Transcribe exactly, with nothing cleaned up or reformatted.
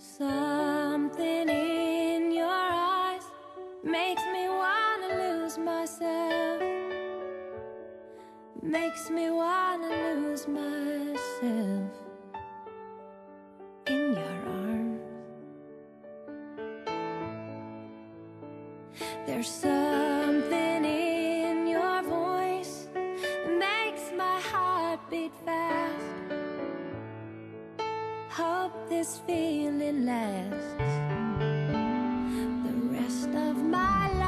Something in your eyes makes me wanna lose myself, makes me wanna lose myself in your arms. There's something in your voice that makes my heart beat fast. Hope this feeling lasts the rest of my life.